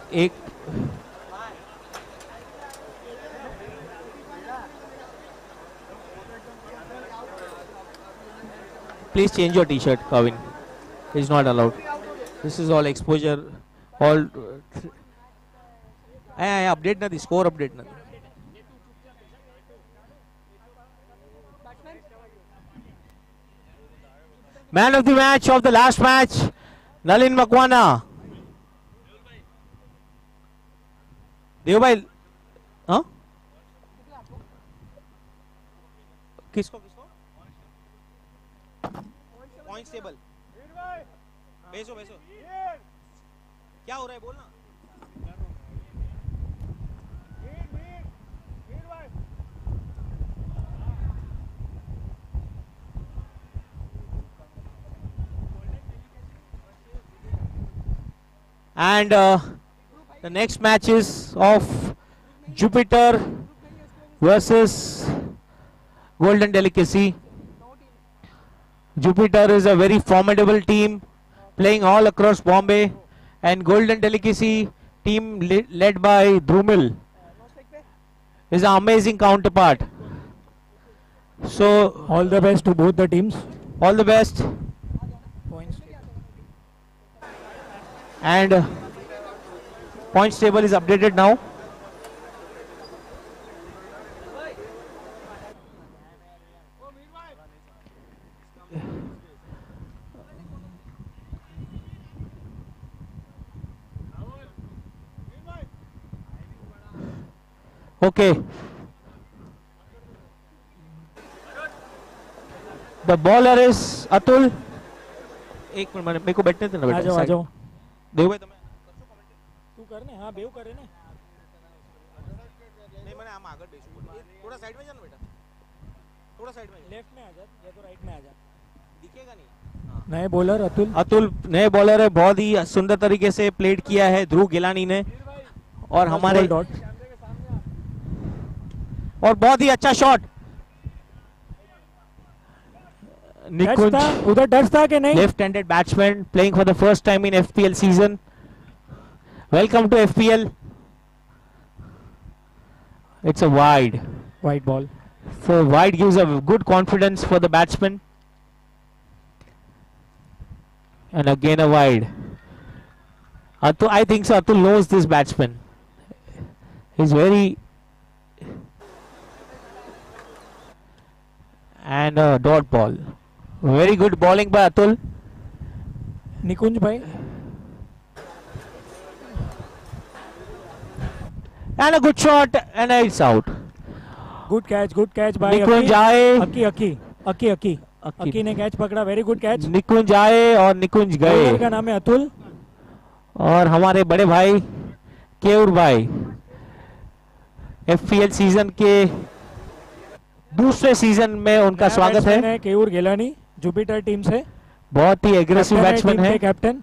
एक please change your t-shirt, Kevin. It's not allowed. This is all exposure. All update na the score update na. Man of the match of the last match, Nalin Makwana. देव भाई, हाँ? किसको किसको? Points table. बेसो बेसो। क्या हो रहा है बोलना? And the next match is of Jupiter versus Golden Delicacy. Jupiter is a very formidable team playing all across Bombay, and Golden Delicacy team led by Drumil is an amazing counterpart. So all the best to both the teams. All the best. And points table is updated now. Okay. The bowler is Atul. एक minute मेरे को बैठने देना बेटा. आ जाओ. देव भाई तू करने हाँ बेव करे ने नहीं मैंने हम आगे बेचूं थोड़ा साइड में जाना बेटा थोड़ा साइड में लेफ्ट में आ जा या तो राइट में आ जा दिखेगा नहीं नए बॉलर अतुल नए बॉलर है बहुत ही सुंदर तरीके से प्लेट किया है ध्रुव गिलानी ने और हमारे और बहुत ही अच्छा शॉट Nikunj, उधर टच था कि नहीं left-handed batsman playing for the first time in FPL season. Welcome to FPL. It's a wide ball. So wide gives a good confidence for the batsman. And again a wide. Atul, I think so. Atul knows this batsman. He's very and a dot ball. Very good bowling by Atul. निकुंज भाई and a good shot and it's out. Good catch by निकुंज आए अकी ने catch पकड़ा. Very good catch. निकुंज आए और निकुंज गए. का नाम है अतुल और हमारे बड़े भाई केयूर भाई FPL सीजन के दूसरे सीजन में उनका स्वागत है. केयूर गिलानी जुपिटर टीम से बहुत ही एग्रेसिव बैट्समैन है. कैप्टन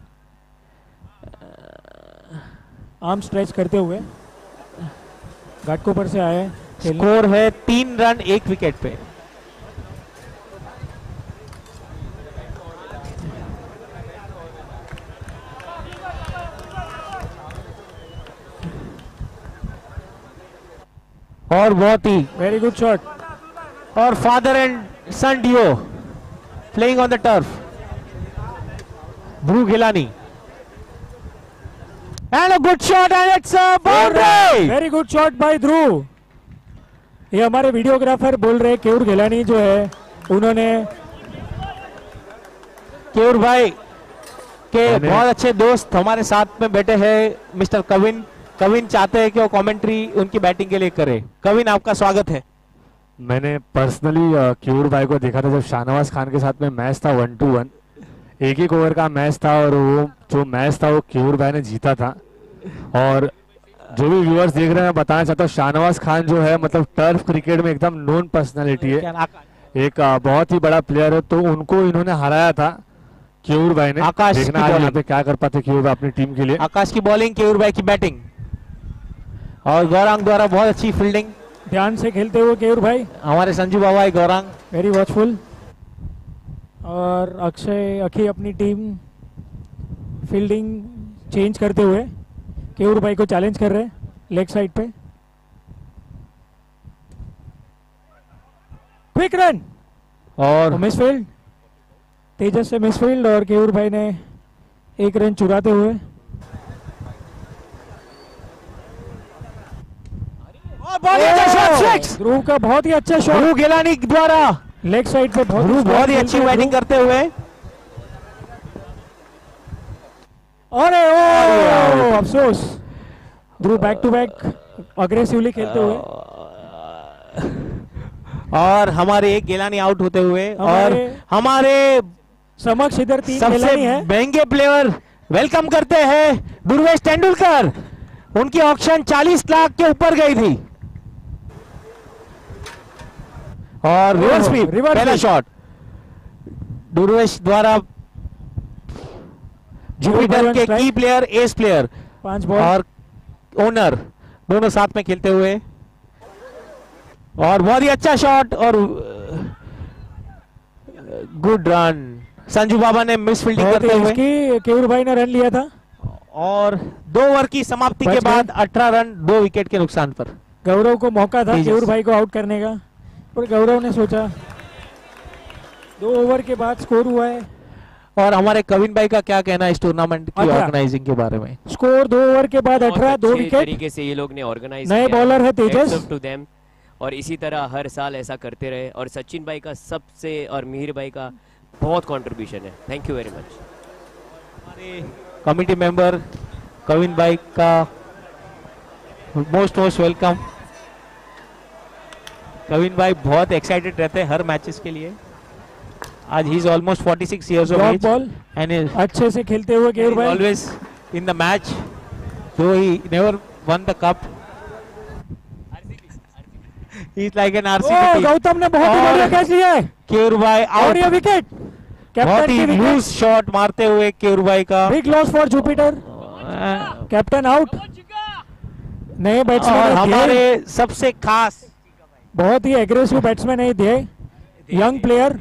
आर्म स्ट्रेच करते हुए घाटकोपर से आए. स्कोर है 3 रन 1 विकेट पे. और बहुत ही वेरी गुड शॉट. और father and son duo playing on the turf. Dhruv Gilani and a good shot and it's a boundary. Very good shot by Dhruv. ये हमारे वीडियोग्राफर बोल रहे केयूर गिलानी जो है उन्होंने केयूर भाई के बहुत अच्छे दोस्त हमारे साथ में बैठे हैं मिस्टर कविन चाहते हैं कि वो कमेंट्री उनकी बैटिंग के लिए करे. कविन आपका स्वागत है. मैंने पर्सनली केयूर भाई को देखा था जब शाहनवाज खान के साथ में मैच था 1-1 एक ओवर का मैच था और वो जो मैच था वो केयूर भाई ने जीता था. और जो भी व्यूअर्स देख रहे हैं मैं बताना चाहता हूँ शाहनवाज खान जो है मतलब टर्फ क्रिकेट में एकदम नोन पर्सनालिटी है. एक बहुत ही बड़ा प्लेयर है. तो उनको इन्होंने हराया था केयूर भाई ने. आकाश देखना आज यहाँ पे क्या कर पाते केयूर भाई अपनी टीम के लिए. आकाश की बॉलिंग केयूर भाई की बैटिंग और गौरांग द्वारा बहुत अच्छी फील्डिंग. ध्यान से खेलते हुए केयूर भाई. हमारे संजू बाबा है गौरांग वेरी वॉचफुल. और अक्षय अखी अपनी टीम फील्डिंग चेंज करते हुए केयूर भाई को चैलेंज कर रहे हैं लेग साइड पे। क्विक रन और मिसफील्ड, तेजस से मिसफील्ड और केयूर भाई ने एक रन चुराते हुए। और बहुत ही अच्छा शॉट, सिक्स। ध्रुव का बहुत ही अच्छा शॉट ध्रुव गिलानी द्वारा। लेग साइड पे। ध्रुव बहुत ही अच्छी बैटिंग करते हुए। अरे ओ अफसोस। Dhruv back to back aggressively खेलते हुए और हमारे एक गिलानी आउट होते हुए और हमारे समक्ष इधर 3 सबसे गिलानी है। महंगे प्लेयर वेलकम करते हैं दुर्वेश तेंदुलकर। उनकी ऑक्शन 40 लाख के ऊपर गई थी और रिवर्स स्वीप, पहला शॉट दुर्वेश द्वारा। जुपिटर के की प्लेयर, एस प्लेयर 5 बॉल और ओनर दोनों साथ में खेलते हुए और बहुत ही अच्छा शॉट और गुड रन। संजू बाबा ने मिस फील्डिंग करते हुए केयूर भाई ने रन लिया था और 2 ओवर की समाप्ति के बाद 18 रन 2 विकेट के नुकसान पर। गौरव को मौका था केयूर भाई को आउट करने का, पर गौरव ने सोचा 2 ओवर के बाद स्कोर हुआ है। और हमारे कविन भाई का क्या कहना है इस टूर्नामेंट की ऑर्गेनाइजिंग के बारे में? स्कोर 2 ओवर के बाद 18, 2 विकेट। तरीके से ये लोग ने ऑर्गेनाइज नए बॉलर है तेजस टू देम और इसी तरह हर साल ऐसा करते रहे। और सचिन भाई का सबसे और मिहिर भाई का बहुत कंट्रीब्यूशन है। Thank you very much. हमारे कमिटी मेंबर कविन भाई का मोस्ट वेलकम। कविन भाई बहुत एक्साइटेड रहते हैं हर मैचेस के लिए। आज he is almost 46 years of age ball and अच्छे से खेलते हुए केयूर भाई always in the match, though he never won the cup. He is like an RCB team. Gautam ने बहुत ही बढ़िया कैच लिया है केयूर भाई और आउट। ये विकेट बहुत कैप्टन ही की विकेट। लूज शॉट मारते हुए केयूर भाई का big loss for Jupiter. Captain out. नए और बैट्समैन हमारे सबसे खास बहुत ही एग्रेसिव बैट्समैन है ये, यंग प्लेयर।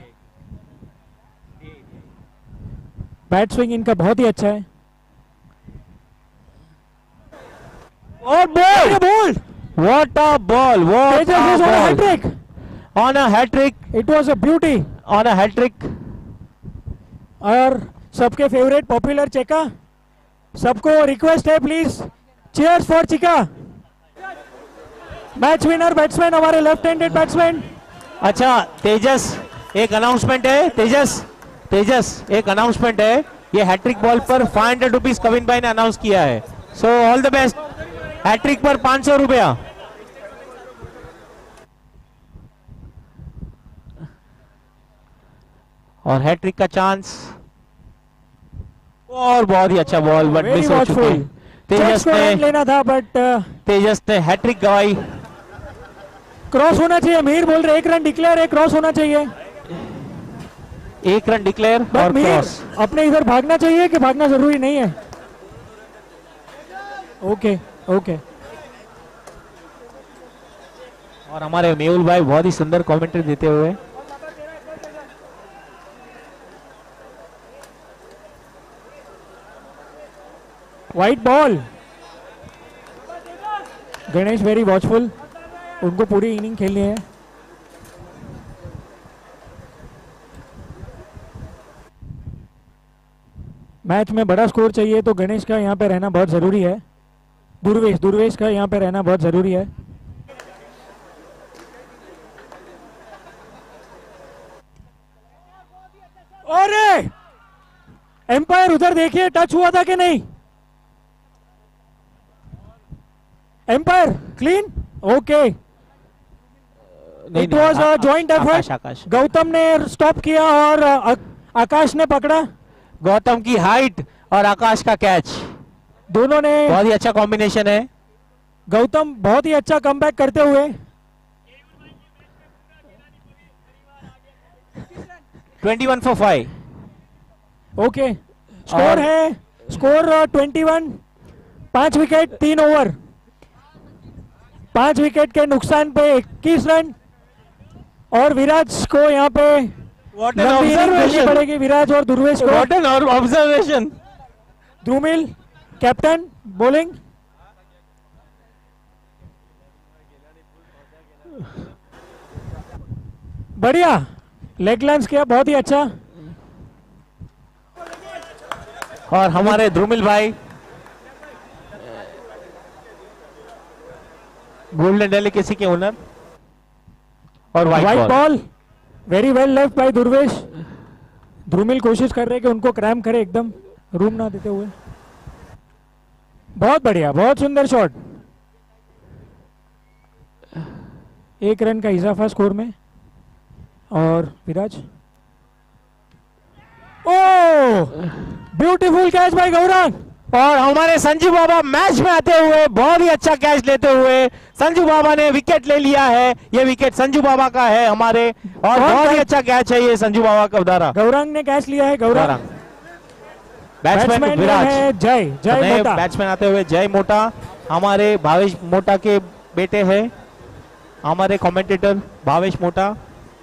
बैट स्विंग इनका बहुत ही अच्छा है। और ball, what a ball, what Tejas a is on a hat ball, trick. on a hat trick, It was a beauty. on a hat trick. और सबके फेवरेट पॉपुलर चेका, सबको request है please cheers for Chika. Match winner batsman हमारे left handed batsman. अच्छा तेजस, एक announcement है। तेजस एक announcement है। ये हैट्रिक बॉल पर 500 रुपीज कविन भाई ने अनाउंस किया है। So all the best. Hattrick पर 500 रुपया। और हैट्रिक का चांस और बहुत ही अच्छा बॉल बट मिस हो चुके हैं। तेजस ने लेना था बट तेजस ने हैट्रिक गवाई। क्रॉस होना चाहिए। मीर बोल रहे 1 रन डिक्लेयर है, क्रॉस होना चाहिए। 1 रन डिक्लेयर और मीर क्रॉस। अपने इधर भागना चाहिए कि भागना जरूरी नहीं है? Okay okay. और हमारे मेहुल भाई बहुत ही सुंदर कमेंट्री देते हुए। White ball. Ganesh very watchful, उनको पूरी इनिंग खेलनी है। मैच में बड़ा स्कोर चाहिए तो गणेश का यहाँ पे रहना बहुत जरूरी है। दुर्वेश का यहाँ पे रहना बहुत जरूरी है। अरे एम्पायर उधर देखिए, टच हुआ था कि नहीं? Umpire clean, okay. It was a joint effort. Akash Gautam ने स्टॉप किया और आकाश ने पकड़ा। गौतम की हाइट और आकाश का कैच, दोनों ने बहुत ही अच्छा कॉम्बिनेशन है। गौतम बहुत ही अच्छा कमबैक करते हुए 21 for 5। ओके स्कोर है, स्कोर 21। 5 विकेट 3 ओवर, 5 विकेट के नुकसान पे 21 रन। और विराज को यहाँ पे What an लंबी इनिंग खेलनी observation! पड़ेगी विराज और दुर्वेश को। What an observation! Dhrumil captain bowling. बढ़िया लेग लॉन्च किया, बहुत ही अच्छा। और हमारे ध्रुमिल भाई गोल्डन डेलिकेसी के ओनर। और white ball very well left by Durvesh. Dhrumil कोशिश कर रहे हैं कि उनको क्रैम करे, एकदम रूम ना देते हुए। बहुत बढ़िया, बहुत सुंदर शॉट। 1 रन का इजाफा स्कोर में। और Viraj, oh beautiful catch by Gaurang. और हमारे संजू बाबा मैच में आते हुए बहुत ही अच्छा कैच लेते हुए संजू बाबा ने विकेट ले लिया है। ये विकेट संजू बाबा का है हमारे, और बहुत ही अच्छा कैच है ये संजू बाबा का द्वारा। गौरांग ने कैच लिया है। गौरांग बैट्समैन विराज, जय जय मोटा। बैट्समैन आते हुए जय मोटा, हमारे भावेश मोटा के बेटे हैं, हमारे कमेंटेटर भावेश मोटा।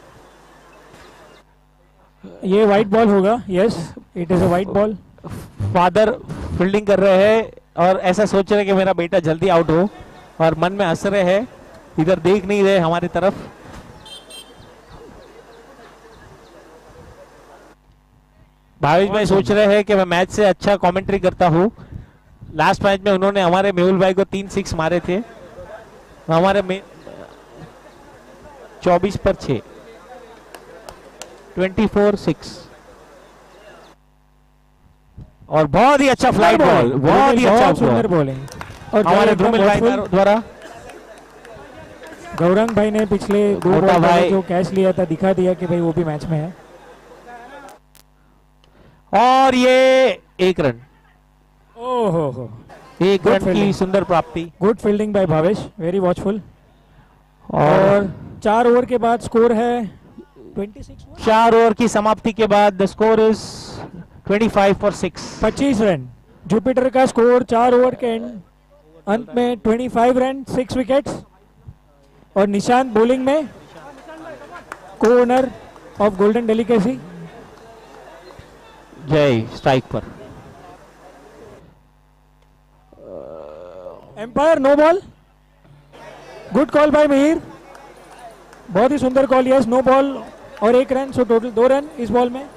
ये वाइट बॉल होगा, yes it is a white ball. Father fielding कर रहे हैं और ऐसा सोच रहे हैं कि मेरा बेटा जल्दी आउट हो, और मन में हंस रहे हैं, इधर देख नहीं रहे हमारी तरफ। भावेश भाई सोच रहे हैं कि मैं मैच से अच्छा कमेंट्री करता हूं। लास्ट मैच में उन्होंने हमारे मेहुल भाई को 3 6 मारे थे, हमारे में 24 पर 6, 24-6। और बहुत ही अच्छा फ्लाइट बॉल, बहुत ही अच्छा सुंदर बॉलिंग। और हमारे ध्रुमिल भाई द्वारा। गौरंग भाई ने पिछले 2 बॉल में जो कैच लिया था दिखा दिया कि भाई वो भी मैच में है। और ये 1 रन, ओहो 1 रन की सुंदर प्राप्ति। Good fielding by Bhavesh, very watchful. और 4 ओवर के बाद स्कोर है 26। 4 ओवर की समाप्ति के बाद the score is 25 for 6। 25 run. Jupiter का स्कोर 4 ओवर के अंत में 25 रन, 6 विकेट्स। और निशांत बॉलिंग में, को owner of golden delicacy. Jay strike पर। Umpire no ball. Good call by Mihir, बहुत ही सुंदर कॉल। यस नो बॉल और 1 रन, सो टोटल 2 रन इस बॉल में।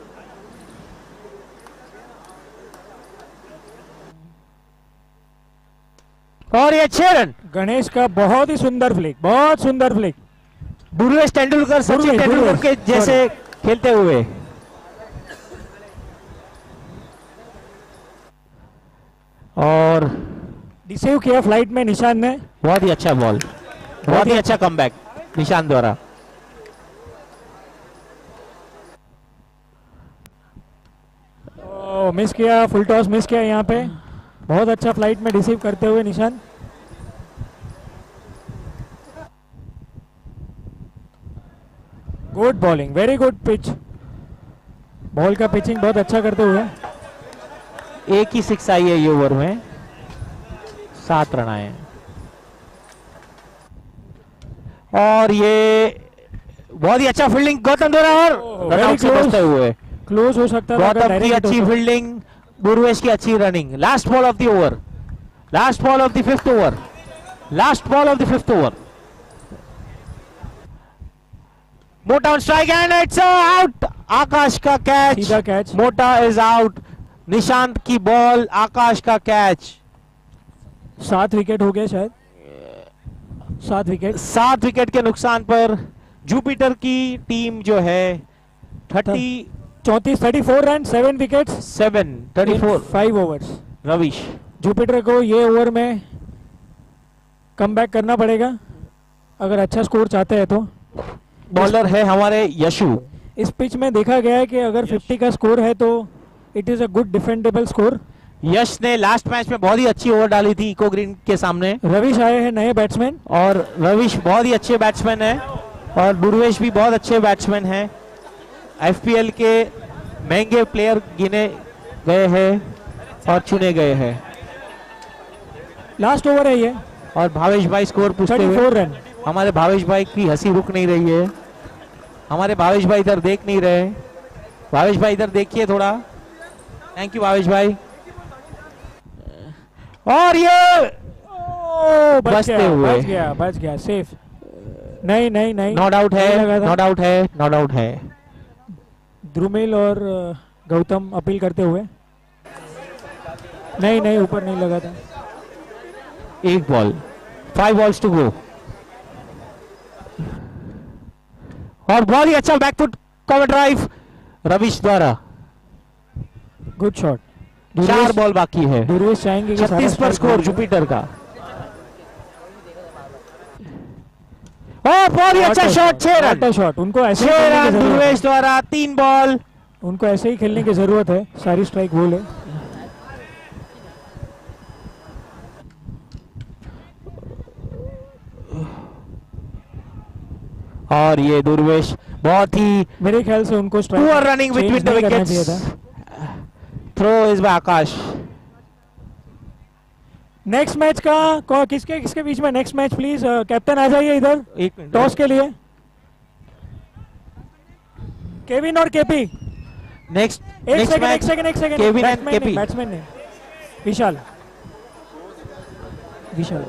और ये 6 रन। गणेश का बहुत ही सुंदर फ्लिक, बहुत सुंदर फ्लिक। दुर्वेश तेंदुलकर, सचिन तेंदुलकर के जैसे खेलते हुए। और रिसीव किया फ्लाइट में निशान ने। बहुत ही अच्छा बॉल, बहुत ही अच्छा कमबैक निशान द्वारा। मिस किया, फुल टॉस मिस किया यहाँ पे। बहुत अच्छा फ्लाइट में रिसीव करते हुए Nishan. Good bowling, very good pitch. Ball का पिचिंग बहुत अच्छा करते हुए। 1 ही 6 आई है ये ओवर में, 7 रन आए। और ये बहुत ही अच्छा फील्डिंग गौतम द्वारा, और रन आउट से बचते हुए। क्लोज हो सकता था। गौतम की अच्छी फील्डिंग, दुर्वेश की अच्छी running. Last ball of the over, last ball of the 5th over, last ball of the 5th over. Mota on strike and it's out. Akash का कैच, सीधा कैच। मोटा इज आउट। निशांत की बॉल, आकाश का कैच। 7 विकेट हो गए शायद, 7 विकेट। 7 विकेट के नुकसान पर जुपिटर की टीम जो है 34 run, 7 wickets, 5 overs. Ravish, Jupiter को ये ओवर में कमबैक करना पड़ेगा अगर अच्छा स्कोर चाहते हैं तो। बॉलर है हमारे यशु। इस पिच में देखा गया है कि अगर 50 का स्कोर है तो it is a good defendable score. Yash ने लास्ट मैच में बहुत ही अच्छी ओवर डाली थी इको ग्रीन के सामने। रविश आए हैं नए बैट्समैन, और रविश बहुत ही अच्छे बैट्समैन है, और दुर्वेश भी बहुत अच्छे बैट्समैन हैं। एफपीएल के महंगे प्लेयर गिने गए हैं और चुने गए हैं। लास्ट ओवर है ये। और भावेश भाई स्कोर पूछते हुए। 34 रन। हमारे भावेश भाई की हंसी रुक नहीं रही है। हमारे भावेश भाई इधर देख नहीं रहे। भावेश भाई इधर देखिए थोड़ा। थैंक यू भावेश भाई। और ये बचते हुए, बच गया सेफ। नहीं नहीं नहीं, नॉट आउट नहीं लगा है, था। नॉट आउट है, नॉट आउट है। द्रुमिल और गौतम अपील करते हुए। नहीं नहीं, ऊपर नहीं लगा था। एक बॉल, 5 balls टू गो। और बहुत ही अच्छा बैकफुट कवर ड्राइव रविश द्वारा। Good shot. 4 बॉल बाकी है, दुर्वेश चाहेंगे कि 36 पर स्कोर जुपिटर का। और बहुत ही अच्छा शॉट, 6 रन। शॉट। उनको ऐसे ही 6 खेलने की रन जरूरत है। दुर्वेश द्वारा, 3 बॉल। उनको ऐसे ही खेलने की जरूरत है, सारी स्ट्राइक बोल है। और ये दुर्वेश बहुत ही मेरे ख्याल से उनको poor running between the wickets. Throw is by Akash. Next match का किसके किसके बीच में नेक्स्ट मैच? प्लीज कैप्टन आ जाइए इधर एक मिनट, टॉस के लिए। केविन और केपी। नेक्स्ट एक second Kevin and KP. Batsman ने Vishal. Vishal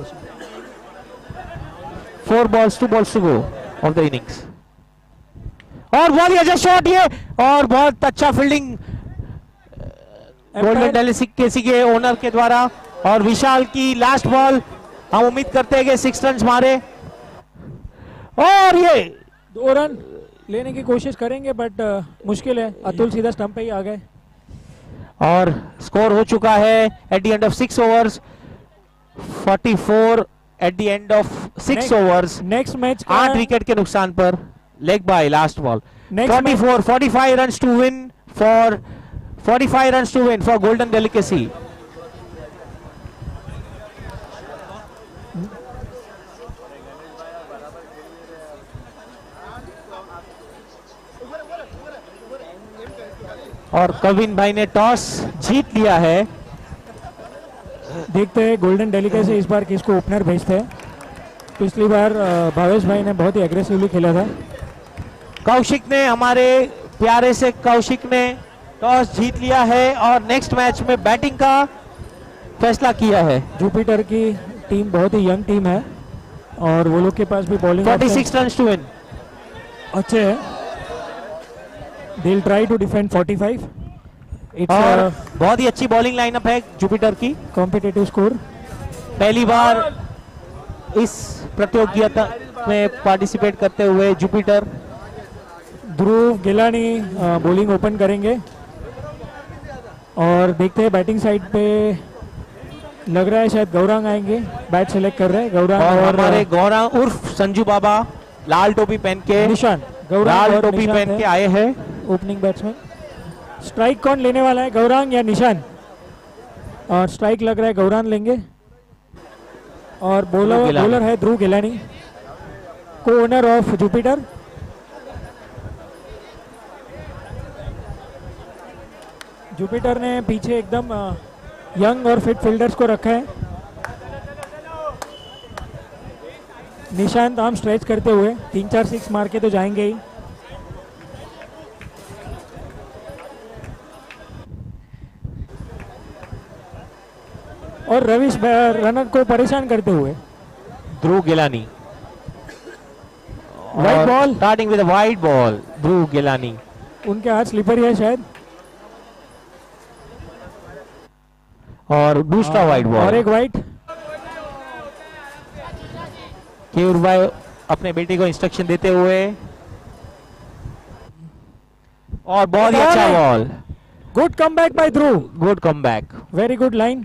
4 balls 2 balls to go of the innings. और बहुत ही अच्छा शॉट ये, और बहुत अच्छा फील्डिंग गोल्डन डेलिकेसी के ओनर के द्वारा। और विशाल की लास्ट बॉल, हम उम्मीद करते हैं कि 6 रन मारे। और ये 2 रन लेने की कोशिश करेंगे बट मुश्किल है। अतुल सीधा स्टंप पे ही आ गए। और स्कोर हो चुका है at the end of 6 overs, 44 at the end of 6 overs। Next match 8 wicket के नुकसान पर leg bye last ball. Next 45 runs to win for 45 runs to win for Golden Delicacy. और कविन भाई ने टॉस जीत लिया है। देखते हैं गोल्डन डेलिकेसी इस बार किसको ओपनर भेजते हैं। पिछली बार भावेश भाई ने बहुत ही एग्रेसिवली खेला था। कौशिक ने, हमारे प्यारे से कौशिक ने टॉस जीत लिया है और नेक्स्ट मैच में बैटिंग का फैसला किया है। जुपिटर की टीम बहुत ही यंग टीम है और वो लोग के पास भी बॉलिंग 46 runs to win। अच्छे हैं। They'll try to defend 45. It's और a बहुत ही अच्छी बॉलिंग लाइनअप है जुपिटर की। competitive score. पहली बार इस प्रतियोगिता में पार्टिसिपेट करते हुए Jupiter. Dhruv Gilani bowling open करेंगे और देखते हैं बैटिंग साइड पे लग रहा है शायद गौरांग आएंगे। बैट सेलेक्ट कर रहे हैं गौरांग और और हमारे गौरांग उर्फ संजू बाबा लाल टोपी पहन के, निशान। गौरांग लाल और टोपी निशान पहन है के आए हैं। Opening batsman. स्ट्राइक कौन लेने वाला है, गौरांग या निशान? और स्ट्राइक लग रहा है गौरांग लेंगे। और बॉलर है ध्रुव गिलानी, को ओनर ऑफ जुपिटर। जुपिटर ने पीछे एकदम यंग और फिट फील्डर्स को रखा है। निशांत आर्म स्ट्रेच करते हुए 3-4 6 मार के तो जाएंगे ही। और रविश रनर को परेशान करते हुए Dhruv Gilani. Wide ball, starting with wide ball Dhruv Gilani. उनके हाथ स्लिपरी है शायद। और दूसरा वाइड और बॉल। एक वाइड। केयूर भाई अपने बेटे को इंस्ट्रक्शन देते हुए, और बहुत ही अच्छा ball. Good comeback by Dhruv. Good comeback. Very good line.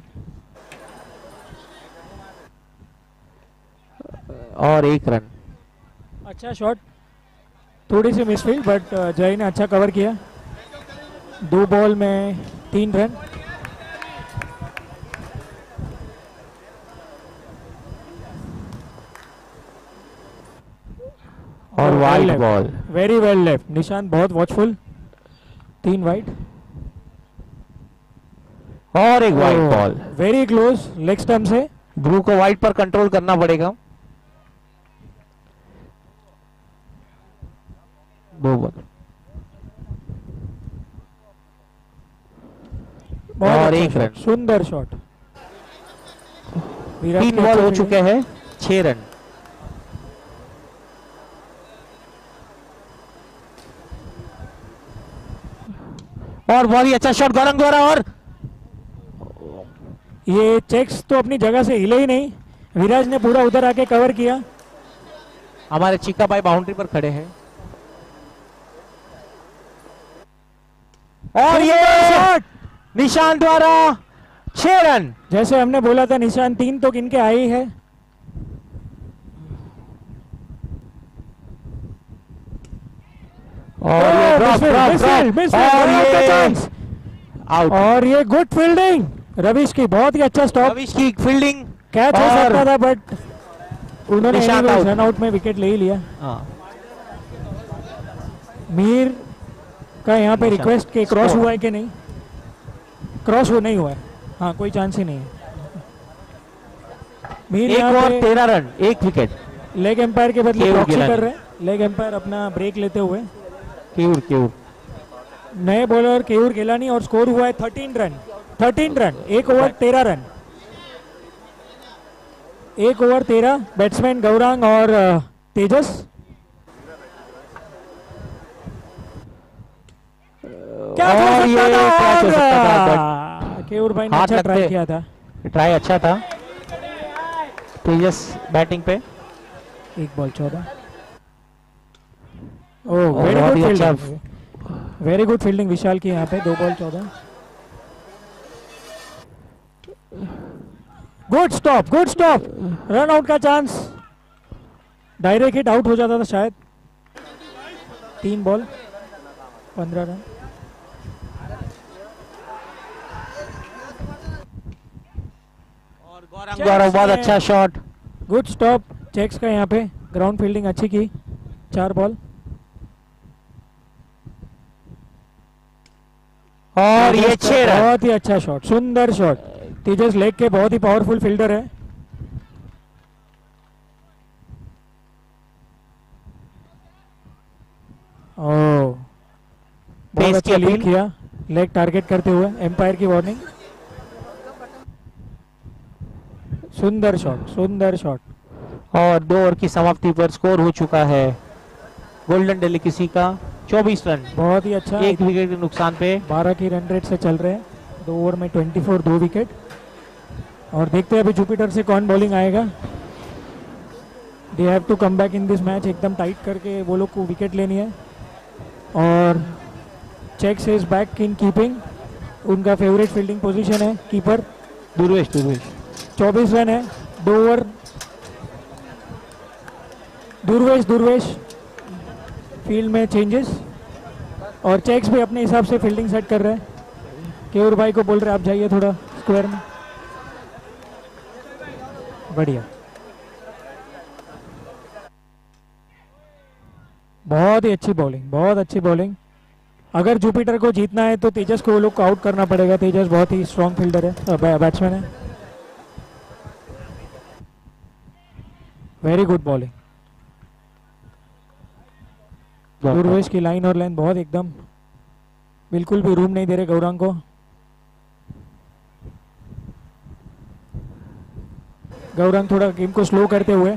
और 1 रन। अच्छा शॉट, थोड़ी सी मिसफील्ड बट जय ने अच्छा कवर किया। 2 बॉल में 3 रन। और wide ball. Very well left. Nishan बहुत वॉचफुल। 3 वाइड। और एक wide ball. Very close leg stump से। ध्रुव को वाइड पर कंट्रोल करना पड़ेगा। 2 बॉल। और 1 रन। सुंदर शॉट। 3 बॉल हो चुके हैं, 6 रन। और बहुत ही अच्छा शॉट गौरंग द्वारा, और ये चेक्स तो अपनी जगह से हिले ही नहीं, विराज ने पूरा उधर आके कवर किया। हमारे चिक्का भाई बाउंड्री पर खड़े हैं और ये शॉट निशान द्वारा 6 रन। जैसे हमने बोला था निशान 3 तो किनके आई है। और ये ड्रॉप और ये आउट। और ये गुड फील्डिंग रविश की, बहुत ही अच्छा स्टॉप। रविश की फील्डिंग कैच हो और सकता था बट उन्होंने निशान आउट। रन आउट में विकेट ले ही लिया। हाँ, मीर का यहाँ पे रिक्वेस्ट के क्रॉस हुआ है कि नहीं, क्रॉस हो नहीं हुआ है, हाँ कोई चांस ही नहीं है। मीर एक यहाँ और पे 13 रन, 1 विकेट। लेग एम्पायर के बदले केवल प्रॉक्सी गिरा कर नहीं। रहे हैं, लेग एम्पायर अपना ब्रेक लेते हुए। केयूर नए बॉलर केयूर गिलानी और स्कोर हुआ है 13 run. 13 run, 1 over 13 run, 1 over 13। Batsman Gaurang और तेजस। क्या और ये कैच हो सकता था, केयूर भाई ने हाथ अच्छा ट्राई लगते। किया था। ट्राई अच्छा था तेजस बैटिंग पे। 1 बॉल 14। ओह और वेरी बहुत गुड ही अच्छा fielding, very good fielding Vishal की यहाँ पे। 2 ball 14। Good stop, good stop. Run out का चांस, डायरेक्ट हिट आउट हो जाता था शायद। 3 बॉल 15 रन। और गौरंग द्वारा बहुत अच्छा शॉट। गुड स्टॉप चेक्स का यहाँ पे, ग्राउंड फील्डिंग अच्छी की। 4 बॉल। और ये 6 रन। बहुत ही अच्छा शॉट, सुंदर शॉट। तेजस लेग के बहुत ही पावरफुल फील्डर है। ओह बहुत पेस की अच्छा लीड अपील। किया लेग टारगेट करते हुए। एम्पायर की वार्निंग। सुंदर शॉट, सुंदर शॉट। और 2 ओवर की समाप्ति पर स्कोर हो चुका है गोल्डन डेलिकेसी का 24 रन, बहुत ही अच्छा। 1 विकेट के नुकसान पे। 12 की रन रेट से चल रहे हैं। 2 ओवर में 24, 2 विकेट। और देखते हैं अभी जुपिटर से कौन बॉलिंग आएगा। They have to come back in this match, एकदम टाइट करके वो लोग को विकेट लेनी है। और Cheks is back in keeping, उनका फेवरेट फील्डिंग पोजीशन है कीपर। दुर्वेश 24 रन है, 2 ओवर। दुर्वेश फील्ड में चेंजेस, और चेक्स भी अपने हिसाब से फील्डिंग सेट कर रहे हैं। केयूर भाई को बोल रहे आप जाइए थोड़ा स्क्वायर में। बढ़िया, बहुत ही अच्छी बॉलिंग, बहुत अच्छी बॉलिंग। अगर जुपिटर को जीतना है तो तेजस को वो लोग को आउट करना पड़ेगा। तेजस बहुत ही स्ट्रॉन्ग फील्डर है, बैट्समैन है। Very good bowling. दुर्वेश की लाइन और लाइन बहुत एकदम, बिल्कुल भी रूम नहीं दे रहे गौरांग को। गौरांग थोड़ा गेम को स्लो करते हुए।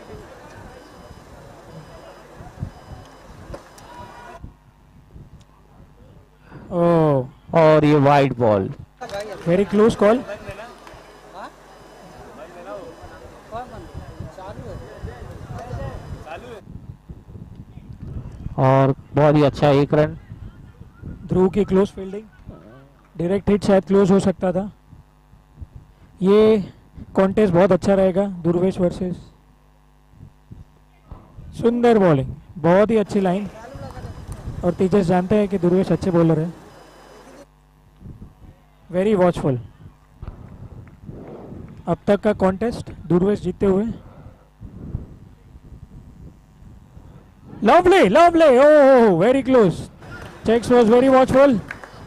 ओह, और ये wide ball. Very close call. और बहुत ही अच्छा 1 रन। ध्रुव की क्लोज फील्डिंग, डायरेक्ट हिट शायद क्लोज हो सकता था। ये कॉन्टेस्ट बहुत अच्छा रहेगा, दुर्वेश वर्सेस। सुंदर बॉलिंग, बहुत ही अच्छी लाइन। और तेजस जानते हैं कि दुर्वेश अच्छे बॉलर है। Very watchful. अब तक का कॉन्टेस्ट दुर्वेश जीतते हुए। Lovely, lovely, oh very close. Cheks was very watchful.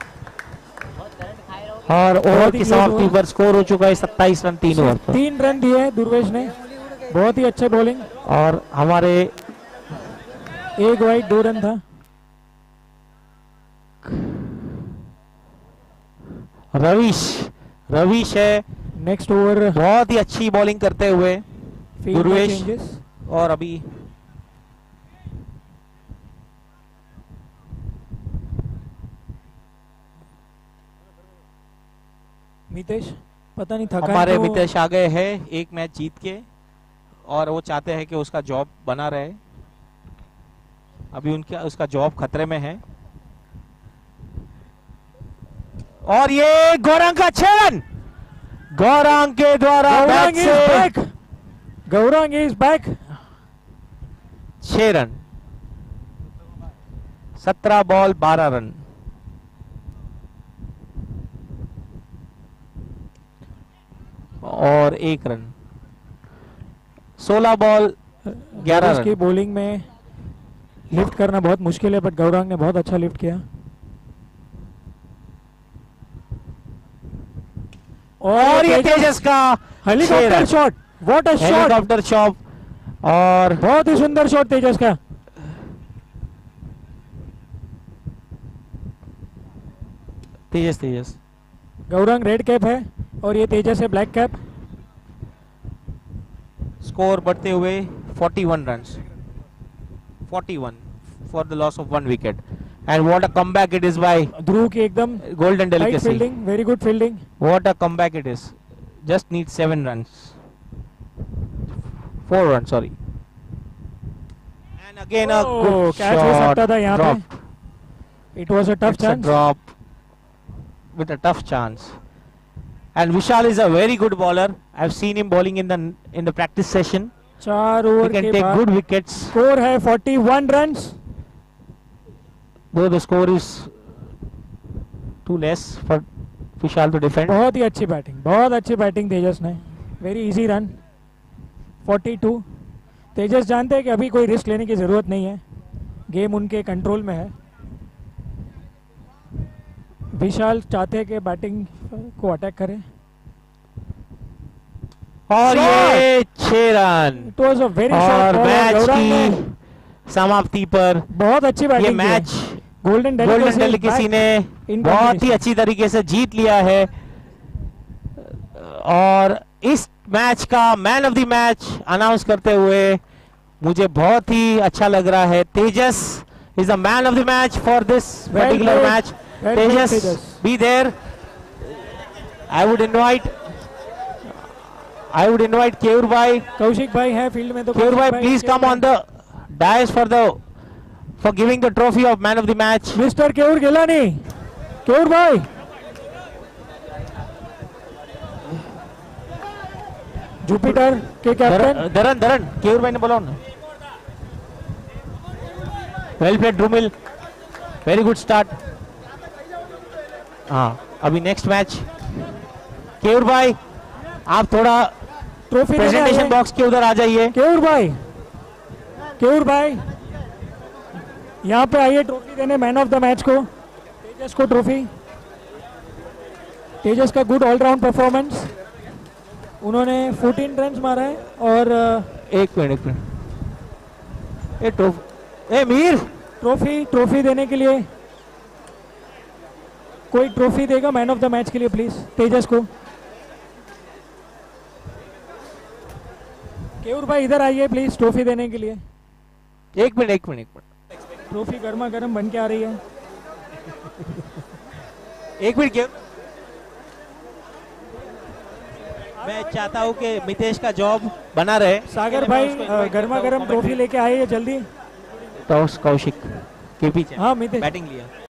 और ओवर बहुत ही की close समाप्ति हुआ। पर स्कोर हो चुका है 27 रन 3 ओवर पर। 3 रन दिए दुर्वेश ने, बहुत ही अच्छे बॉलिंग। और हमारे 1 वाइड 2 रन था। रविश है, नेक्स्ट ओवर बहुत ही अच्छी बॉलिंग करते हुए दुर्वेश। चेंजेस। और अभी मितेश पता नहीं थकान हमारे तो मितेश आ गए हैं एक मैच जीत के, और वो चाहते हैं कि उसका जॉब बना रहे। अभी उसका जॉब खतरे में है। और ये गौरांग का 6 रन, गौरांग के द्वारा गौरांग बैट इज से back, Gaurang is back. 6 run, 17 ball 12 run. और 1 रन, 16 बॉल 11 उसकी रन। बॉलिंग में लिफ्ट करना बहुत मुश्किल है, बट गौरांग ने बहुत अच्छा लिफ्ट किया। और ये तेजस का helicopter shot, what a shot, helicopter shot, और बहुत ही सुंदर शॉट तेजस का। तेजस गौरांग रेड कैप है और ये तेजस है ब्लैक कैप। स्कोर बढ़ते हुए 41 runs, 41 for the loss of 1 wicket. And what a comeback it is by Dhruv की एकदम golden tight delicacy. Fielding, very good fielding. What a comeback it is. Just need 7 runs. 4 runs, sorry. And again a good catch हो shot. सकता था यहाँ Drop. पे। It was a tough It's a chance. drop with a tough chance. And Vishal is a very good bowler. I've seen him bowling in the practice session. 4 He over can के take बाद good wickets. Score है 41 runs. Though the score is too less for Vishal to defend. बहुत ही अच्छी batting, बहुत अच्छी batting तेजस ने। Very easy run, 42। तेजस जानते हैं कि अभी कोई रिस्क लेने की जरूरत नहीं है, गेम उनके कंट्रोल में है। विशाल चाहते हैं कि बैटिंग को अटैक करे। और ये 6 run. It was a very और मैच गौरांग ने की समाप्ति पर बहुत अच्छी ये batting match golden golden delicacy ने in बहुत ही competition. अच्छी तरीके से जीत लिया है। और इस मैच का man of the match announce करते हुए मुझे बहुत ही अच्छा लग रहा है। Tejas is the man of the match for this particular played. Match. Well played, Tejas Tejas. Be there. I would invite Keyur भाई। कौशिक भाई है फील्ड में तो केयूर भाई Kaushik please come on the dais for giving the trophy of man of the match. Mister Keyur Gilani, Keyur भाई। Jupiter के captain धरन केयूर भाई ने बोला ना। Well played Dhrumil, very good start. हाँ अभी नेक्स्ट मैच। केयूर भाई आप थोड़ा ट्रॉफी प्रेजेंटेशन बॉक्स के उधर आ जाइए। केयूर भाई यहाँ पे आइए ट्रॉफी देने मैन ऑफ द मैच को, तेजस को ट्रॉफी। तेजस का गुड ऑलराउंड परफॉर्मेंस, उन्होंने 14 रन मारा है। और एक मिनट ए मीर ट्रॉफी देने के लिए कोई ट्रॉफी देगा मैन ऑफ द मैच के लिए प्लीज तेजस को। केयूर भाई इधर आइए प्लीज ट्रॉफी देने के लिए। एक मिनट ट्रॉफी गर्मा गर्म बन के आ रही है। एक मिनट केयूर, मैं चाहता हूँ कि मितेश का जॉब बना रहे। सागर भाई गर्मा गर्म ट्रॉफी लेके आइए जल्दी। तो कौशिक के पीछे हाँ मितेश बैटिंग लिया।